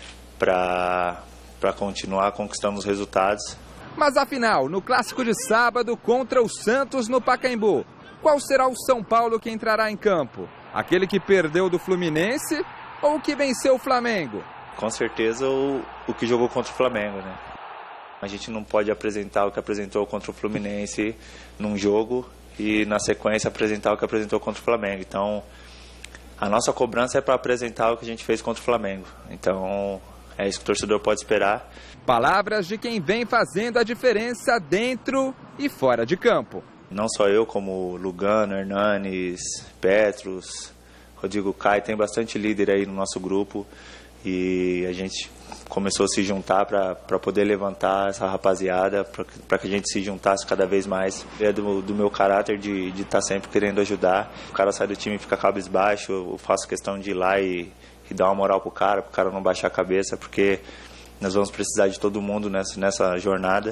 para para continuar conquistando os resultados. Mas afinal, no clássico de sábado contra o Santos no Pacaembu, qual será o São Paulo que entrará em campo? Aquele que perdeu do Fluminense ou o que venceu o Flamengo? Com certeza o, o que jogou contra o Flamengo, né? A gente não pode apresentar o que apresentou contra o Fluminense num jogo e na sequência apresentar o que apresentou contra o Flamengo. Então, a nossa cobrança é para apresentar o que a gente fez contra o Flamengo. Então, é isso que o torcedor pode esperar. Palavras de quem vem fazendo a diferença dentro e fora de campo. Não só eu, como Lugano, Hernanes, Petros, Rodrigo Caio, tem bastante líder aí no nosso grupo e a gente começou a se juntar para poder levantar essa rapaziada, para que a gente se juntasse cada vez mais. É do, do meu caráter de estar tá sempre querendo ajudar. O cara sai do time e fica cabisbaixo, eu faço questão de ir lá e, e dar uma moral pro cara, pro cara não baixar a cabeça, porque nós vamos precisar de todo mundo nessa, nessa jornada.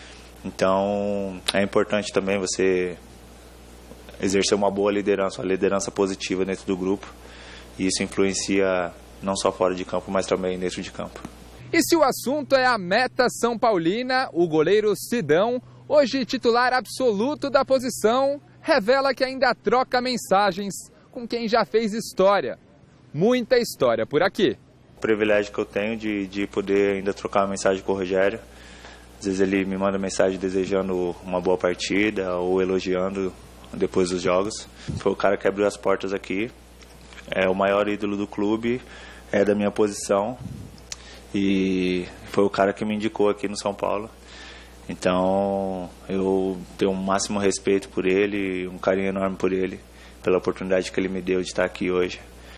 Então é importante também você exercer uma boa liderança, uma liderança positiva dentro do grupo, e isso influencia não só fora de campo, mas também dentro de campo. E se o assunto é a meta São Paulina, o goleiro Sidão, hoje titular absoluto da posição, revela que ainda troca mensagens com quem já fez história. Muita história por aqui. privilégio que eu tenho de, de poder ainda trocar uma mensagem com o Rogério. Às vezes ele me manda mensagem desejando uma boa partida ou elogiando depois dos jogos. Foi o cara que abriu as portas aqui, é o maior ídolo do clube, é da minha posição e foi o cara que me indicou aqui no São Paulo. Então eu tenho o máximo respeito por ele, um carinho enorme por ele, pela oportunidade que ele me deu de estar aqui hoje.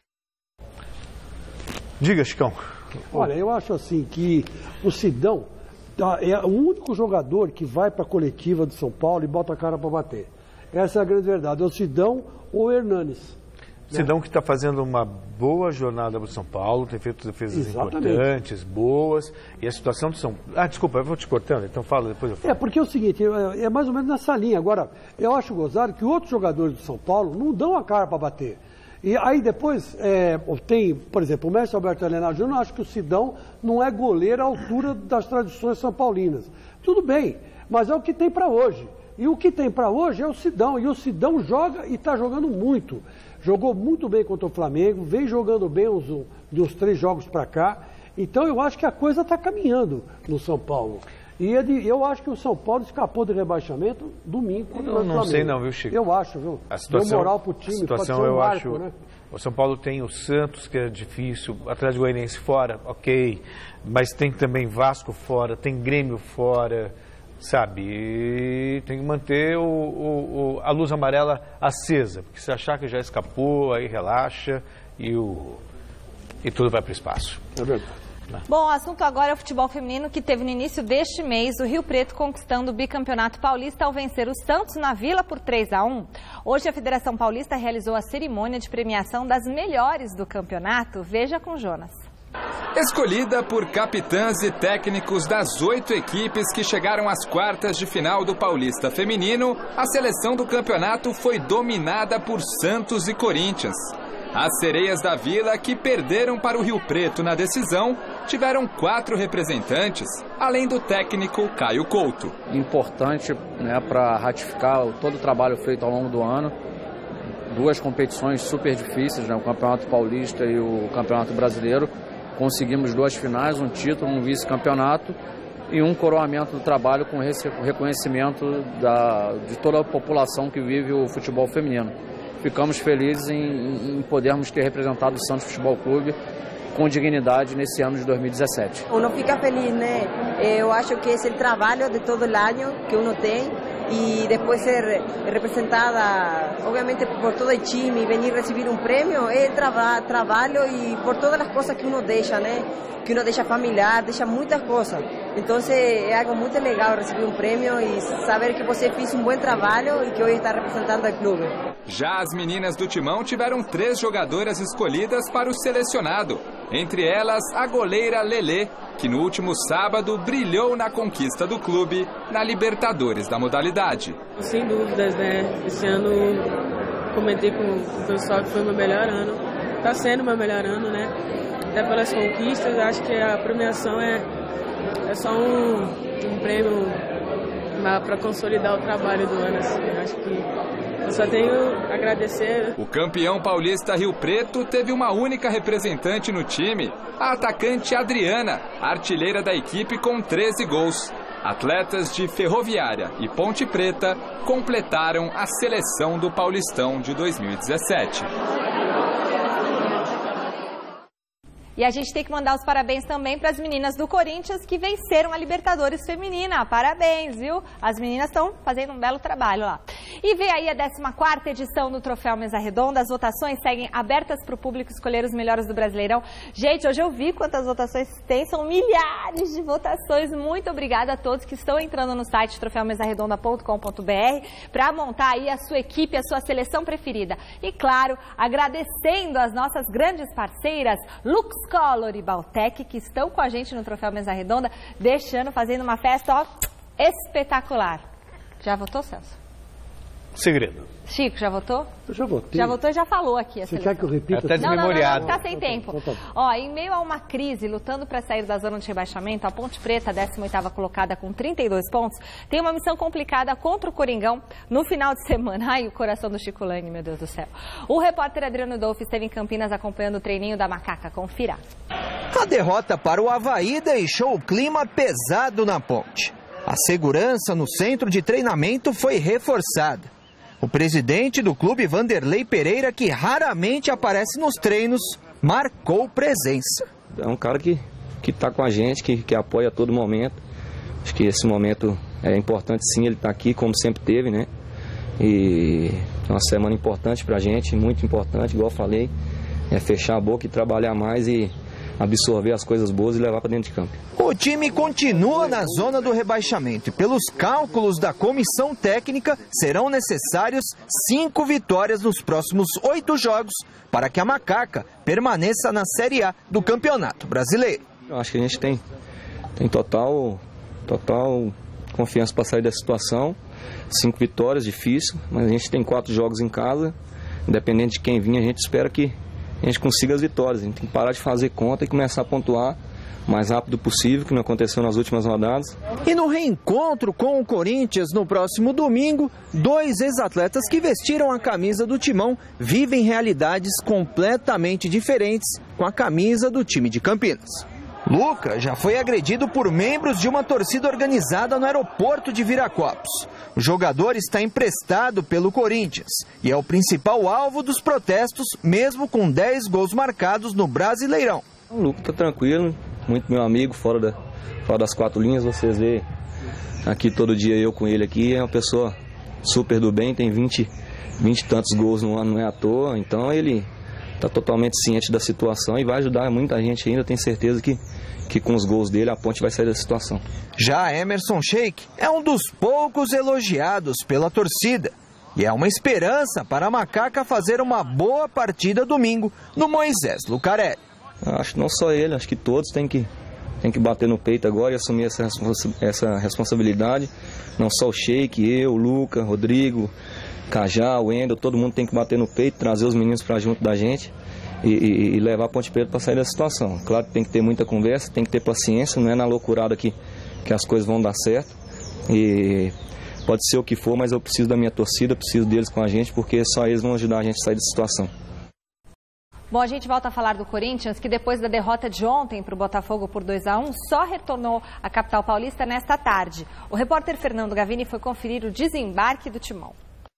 Diga, Chicão. Olha, eu acho assim que o Sidão é o único jogador que vai para a coletiva do São Paulo e bota a cara para bater. Essa é a grande verdade. É o Sidão ou o Hernanes. Sidão que está fazendo uma boa jornada para o São Paulo, tem feito defesas Exatamente. importantes, boas, e a situação do São... Ah, desculpa, eu vou te cortando, então fala, depois eu falo. É, porque é o seguinte, é, é mais ou menos nessa linha. Agora, eu acho gozado que outros jogadores do São Paulo não dão a cara para bater. E aí depois é, tem, por exemplo, o mestre Alberto Helena Júnior, acho que o Sidão não é goleiro à altura das tradições são paulinas. Tudo bem, mas é o que tem para hoje. E o que tem para hoje é o Sidão. E o Sidão joga e está jogando muito. Jogou muito bem contra o Flamengo, vem jogando bem uns, de uns três jogos para cá. Então eu acho que a coisa está caminhando no São Paulo. E ele, eu acho que o São Paulo escapou de rebaixamento domingo contra o Flamengo. Não sei não, viu, Chico? Eu acho, viu? A situação, Deu moral pro time, a situação pode ser um eu marco, acho... né? O São Paulo tem o Santos, que é difícil, Atlético Goianiense fora, ok, mas tem também Vasco fora, tem Grêmio fora, sabe? E tem que manter o, o, o, a luz amarela acesa, porque se achar que já escapou, aí relaxa e, o, e tudo vai para o espaço. É verdade. Bom, o assunto agora é o futebol feminino, que teve no início deste mês o Rio Preto conquistando o bicampeonato paulista ao vencer o Santos na Vila por três a um. Hoje a Federação Paulista realizou a cerimônia de premiação das melhores do campeonato. Veja com Jonas. Escolhida por capitãs e técnicos das oito equipes que chegaram às quartas de final do Paulista Feminino, a seleção do campeonato foi dominada por Santos e Corinthians. As sereias da Vila, que perderam para o Rio Preto na decisão, tiveram quatro representantes, além do técnico Caio Couto. Importante, né, para ratificar todo o trabalho feito ao longo do ano. Duas competições super difíceis, né, o Campeonato Paulista e o Campeonato Brasileiro. Conseguimos duas finais, um título, um vice-campeonato e um coroamento do trabalho com reconhecimento da, de toda a população que vive o futebol feminino. Ficamos felizes em, em podermos ter representado o Santos Futebol Clube com dignidade nesse ano de dois mil e dezessete. Uno fica feliz, né? Eu acho que é o trabalho de todo o ano que uno tem e depois ser representada, obviamente, por todo o time, venir receber um prêmio, é traba trabalho e por todas as coisas que uno deixa, né? Que uno deixa familiar, deixa muitas coisas. Então é algo muito legal receber um prêmio e saber que você fez um bom trabalho e que hoje está representando o clube. Já as meninas do Timão tiveram três jogadoras escolhidas para o selecionado. Entre elas, a goleira Lelê, que no último sábado brilhou na conquista do clube na Libertadores da modalidade. Sem dúvidas, né? Esse ano comentei com o pessoal que foi o meu melhor ano. Está sendo o meu melhor ano, né? Até pelas conquistas, acho que a premiação é, é só um, um prêmio para consolidar o trabalho do ano. Assim. Acho que eu só tenho a agradecer. O campeão paulista Rio Preto teve uma única representante no time, a atacante Adriana, artilheira da equipe com treze gols. Atletas de Ferroviária e Ponte Preta completaram a seleção do Paulistão de dois mil e dezessete. E a gente tem que mandar os parabéns também para as meninas do Corinthians que venceram a Libertadores Feminina. Parabéns, viu? As meninas estão fazendo um belo trabalho lá. E vem aí a décima quarta edição do Troféu Mesa Redonda. As votações seguem abertas para o público escolher os melhores do Brasileirão. Gente, hoje eu vi quantas votações tem. São milhares de votações. Muito obrigada a todos que estão entrando no site troféu mesa redonda ponto com ponto br para montar aí a sua equipe, a sua seleção preferida. E claro, agradecendo as nossas grandes parceiras, Lux Color e Baltec, que estão com a gente no Troféu Mesa Redonda, deixando, fazendo uma festa, ó, espetacular. Já votou, Celso? Segredo. Chico, já votou? Eu já votei. Já votou e já falou aqui. Você quer que eu repita? Até não, não, não, não, tá sem tempo. Então tá bom. Ó, em meio a uma crise, lutando para sair da zona de rebaixamento, a Ponte Preta, a décima oitava colocada com trinta e dois pontos, tem uma missão complicada contra o Coringão no final de semana. Ai, o coração do Chico Lane, meu Deus do céu. O repórter Adriano Dolph esteve em Campinas acompanhando o treininho da Macaca. Confira. A derrota para o Avaí deixou o clima pesado na Ponte. A segurança no centro de treinamento foi reforçada. O presidente do clube, Vanderlei Pereira, que raramente aparece nos treinos, marcou presença. É um cara que que está com a gente, que, que apoia a todo momento. Acho que esse momento é importante, sim, ele está aqui, como sempre teve, né? E é uma semana importante para a gente, muito importante, igual eu falei, é fechar a boca e trabalhar mais e absorver as coisas boas e levar para dentro de campo. O time continua na zona do rebaixamento e, pelos cálculos da comissão técnica, serão necessários cinco vitórias nos próximos oito jogos para que a Macaca permaneça na Série A do Campeonato Brasileiro. Eu acho que a gente tem, tem total, total confiança para sair da situação. Cinco vitórias, difícil, mas a gente tem quatro jogos em casa. Independente de quem vir, a gente espera que a gente consiga as vitórias. A gente tem que parar de fazer conta e começar a pontuar o mais rápido possível, que não aconteceu nas últimas rodadas. E no reencontro com o Corinthians no próximo domingo, dois ex-atletas que vestiram a camisa do Timão vivem realidades completamente diferentes com a camisa do time de Campinas. Luca já foi agredido por membros de uma torcida organizada no aeroporto de Viracopos. O jogador está emprestado pelo Corinthians e é o principal alvo dos protestos, mesmo com dez gols marcados no Brasileirão. O Luca está tranquilo, muito meu amigo, fora, da, fora das quatro linhas. Vocês vê aqui todo dia eu com ele aqui, é uma pessoa super do bem, tem vinte, vinte e tantos gols no ano, não é à toa. Então ele está totalmente ciente da situação e vai ajudar muita gente ainda, tenho certeza que, que com os gols dele a Ponte vai sair da situação. Já Emerson Sheik é um dos poucos elogiados pela torcida e é uma esperança para a Macaca fazer uma boa partida domingo no Moisés Lucarelli. Acho que não só ele, acho que todos têm que, têm que bater no peito agora e assumir essa, essa responsabilidade. Não só o Sheik, eu, o Luca, Rodrigo, Cajá, o Wendel, todo mundo tem que bater no peito, trazer os meninos para junto da gente e, e, e levar a Ponte Preta para sair da situação. Claro que tem que ter muita conversa, tem que ter paciência, não é na loucurada que, que as coisas vão dar certo. E pode ser o que for, mas eu preciso da minha torcida, preciso deles com a gente, porque só eles vão ajudar a gente a sair da situação. Bom, a gente volta a falar do Corinthians, que depois da derrota de ontem para o Botafogo por dois a um, só retornou à capital paulista nesta tarde. O repórter Fernando Gavini foi conferir o desembarque do Timão.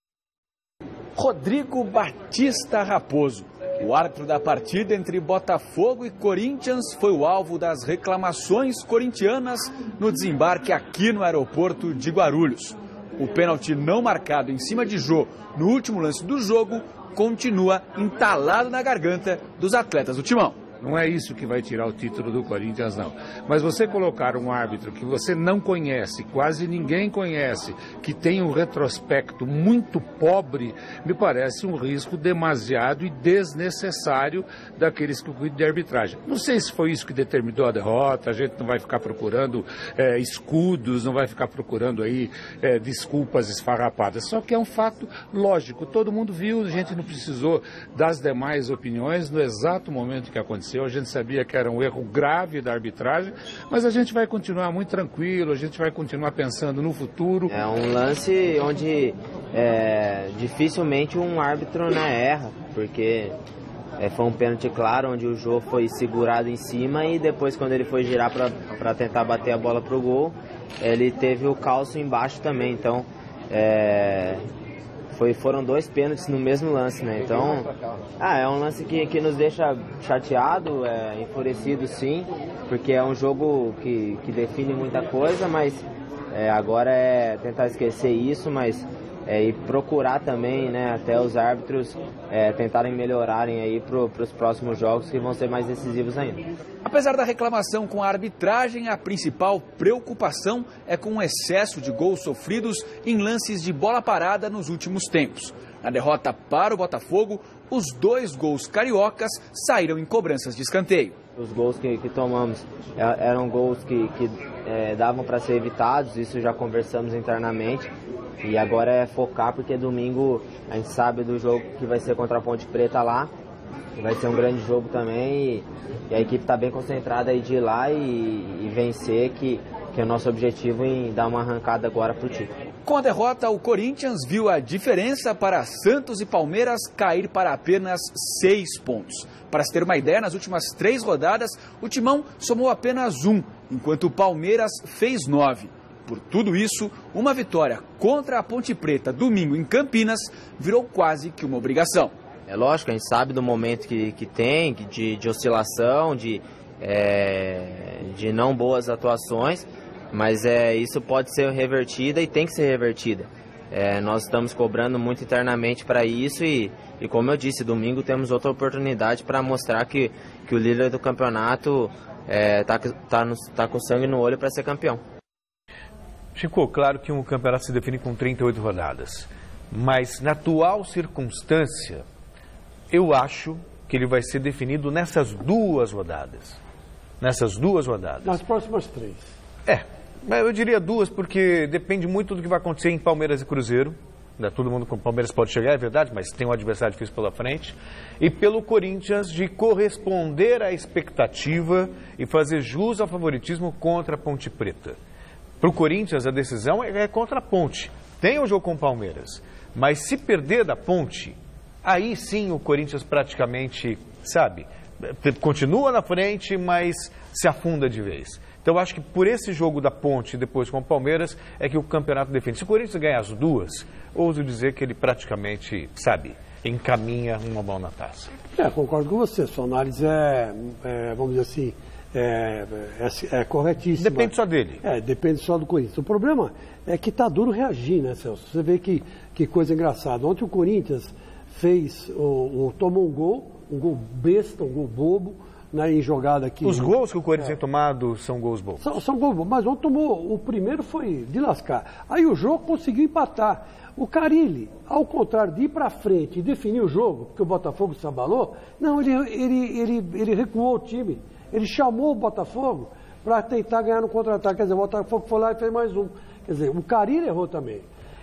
Rodrigo Batista Raposo, o árbitro da partida entre Botafogo e Corinthians, foi o alvo das reclamações corintianas no desembarque aqui no aeroporto de Guarulhos. O pênalti não marcado em cima de Jô no último lance do jogo continua entalado na garganta dos atletas do Timão. Não é isso que vai tirar o título do Corinthians, não. Mas você colocar um árbitro que você não conhece, quase ninguém conhece, que tem um retrospecto muito pobre, me parece um risco demasiado e desnecessário daqueles que cuidam de arbitragem. Não sei se foi isso que determinou a derrota, a gente não vai ficar procurando é, escudos, não vai ficar procurando aí é, desculpas esfarrapadas. Só que é um fato lógico, todo mundo viu, a gente não precisou das demais opiniões no exato momento que aconteceu. A gente sabia que era um erro grave da arbitragem, mas a gente vai continuar muito tranquilo, a gente vai continuar pensando no futuro. É um lance onde é, dificilmente um árbitro, né, erra, porque é, foi um pênalti claro, onde o Jô foi segurado em cima e depois, quando ele foi girar para tentar bater a bola pro gol, ele teve o calço embaixo também. Então, é... Foi, foram dois pênaltis no mesmo lance, né? Então, ah, é um lance que, que nos deixa chateado, é, enfurecido sim, porque é um jogo que, que define muita coisa, mas é, agora é tentar esquecer isso, mas é, e procurar também, né, até os árbitros é, tentarem melhorarem aí para os próximos jogos, que vão ser mais decisivos ainda. Apesar da reclamação com a arbitragem, a principal preocupação é com o excesso de gols sofridos em lances de bola parada nos últimos tempos. Na derrota para o Botafogo, os dois gols cariocas saíram em cobranças de escanteio. Os gols que, que tomamos eram gols que, que é, davam para ser evitados, isso já conversamos internamente. E agora é focar, porque domingo a gente sabe do jogo que vai ser contra a Ponte Preta lá. Vai ser um grande jogo também e, e a equipe está bem concentrada aí de ir lá e, e vencer, que, que é o nosso objetivo em dar uma arrancada agora para o título. Com a derrota, o Corinthians viu a diferença para Santos e Palmeiras cair para apenas seis pontos. Para se ter uma ideia, nas últimas três rodadas, o Timão somou apenas um, enquanto o Palmeiras fez nove. Por tudo isso, uma vitória contra a Ponte Preta domingo em Campinas virou quase que uma obrigação. É lógico, a gente sabe do momento que, que tem, de, de oscilação, de, é, de não boas atuações, mas é, isso pode ser revertida e tem que ser revertida. É, nós estamos cobrando muito internamente para isso e, e, como eu disse, domingo temos outra oportunidade para mostrar que, que o líder do campeonato está é, tá, tá com sangue no olho para ser campeão. Chico, claro que um campeonato se define com trinta e oito rodadas, mas na atual circunstância, eu acho que ele vai ser definido nessas duas rodadas. Nessas duas rodadas. Nas próximas três. É, eu diria duas, porque depende muito do que vai acontecer em Palmeiras e Cruzeiro. Todo mundo com Palmeiras pode chegar, é verdade, mas tem um adversário difícil pela frente. E pelo Corinthians de corresponder à expectativa e fazer jus ao favoritismo contra a Ponte Preta. Para o Corinthians, a decisão é contra a Ponte. Tem o jogo com o Palmeiras, mas se perder da Ponte, aí sim o Corinthians praticamente, sabe, continua na frente, mas se afunda de vez. Então, acho que por esse jogo da Ponte, depois com o Palmeiras, é que o campeonato define. Se o Corinthians ganhar as duas, ouso dizer que ele praticamente, sabe, encaminha uma mão na taça. É, concordo com você. Sua análise é, é vamos dizer assim, é, é, é corretíssima. Depende só dele. É, depende só do Corinthians. O problema é que tá duro reagir, né, Celso? Você vê que, que coisa engraçada. Ontem o Corinthians fez, o, o, tomou um gol, um gol besta, um gol bobo, né, em jogada aqui. Os gols que o Corinthians é. tem tomado são gols bobos. São, são gols bobos, mas ontem tomou, o primeiro foi de lascar. Aí o jogo conseguiu empatar. O Carille, ao contrário de ir para frente e definir o jogo, porque o Botafogo se abalou, não, ele, ele, ele, ele recuou o time. Ele chamou o Botafogo para tentar ganhar no contra-ataque. Quer dizer, o Botafogo foi lá e fez mais um. Quer dizer, o Carille errou também.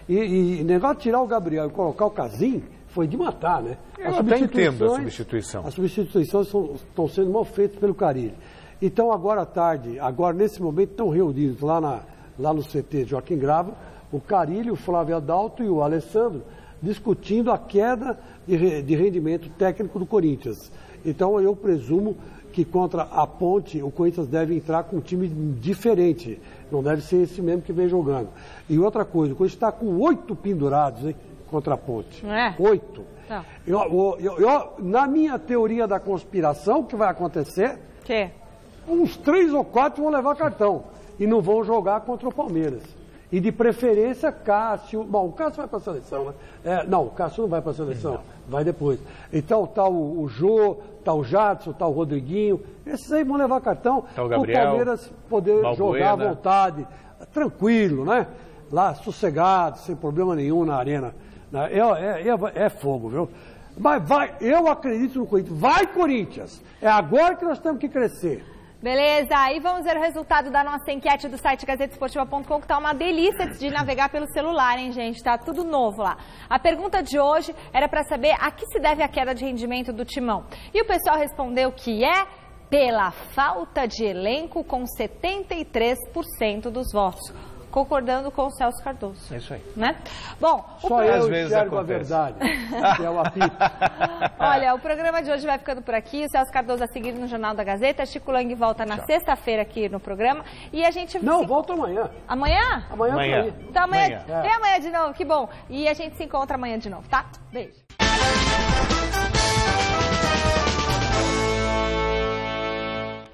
E, e negócio de tirar o Gabriel e colocar o Casim foi de matar, né? Eu até entendo a substituição. As substituições são, estão sendo mal feitas pelo Carille. Então, agora à tarde, agora nesse momento, estão reunidos lá, na, lá no C T Joaquim Grava, o Carille, o Flávio Adalto e o Alessandro, discutindo a queda de, de rendimento técnico do Corinthians. Então, eu presumo que contra a Ponte, o Corinthians deve entrar com um time diferente. Não deve ser esse mesmo que vem jogando. E outra coisa, o Corinthians está com oito pendurados, hein, contra a Ponte. É? Oito. Tá. Eu, eu, eu, na minha teoria da conspiração, o que vai acontecer? Que? Uns três ou quatro vão levar cartão e não vão jogar contra o Palmeiras. E de preferência, Cássio. Bom, o Cássio vai para a seleção, né? É, não, o Cássio não vai para a seleção, não. Vai depois. Então tá o, o Jô, tá o Jadson, tá o Rodriguinho. Esses aí vão levar cartão tá o para o Palmeiras poder Balbuena. jogar à vontade, tranquilo, né? Lá, sossegado, sem problema nenhum na arena. É, é, é, é fogo, viu? Mas vai, eu acredito no Corinthians. Vai, Corinthians! É agora que nós temos que crescer. Beleza, e vamos ver o resultado da nossa enquete do site gazeta esportiva ponto com, que tá uma delícia de navegar pelo celular, hein, gente? Tá tudo novo lá. A pergunta de hoje era para saber a que se deve a queda de rendimento do Timão. E o pessoal respondeu que é pela falta de elenco, com setenta e três por cento dos votos. Concordando com o Celso Cardoso. É isso aí. Né? Bom, só o... eu enxergo a verdade, que é o apito. Olha, o programa de hoje vai ficando por aqui. O Celso Cardoso a seguir no Jornal da Gazeta. Chico Lang volta na sexta-feira aqui no programa. E a gente... Não, se... volta amanhã. Amanhã? Amanhã. Amanhã. Então amanhã... amanhã. É amanhã de novo, que bom. E a gente se encontra amanhã de novo, tá? Beijo.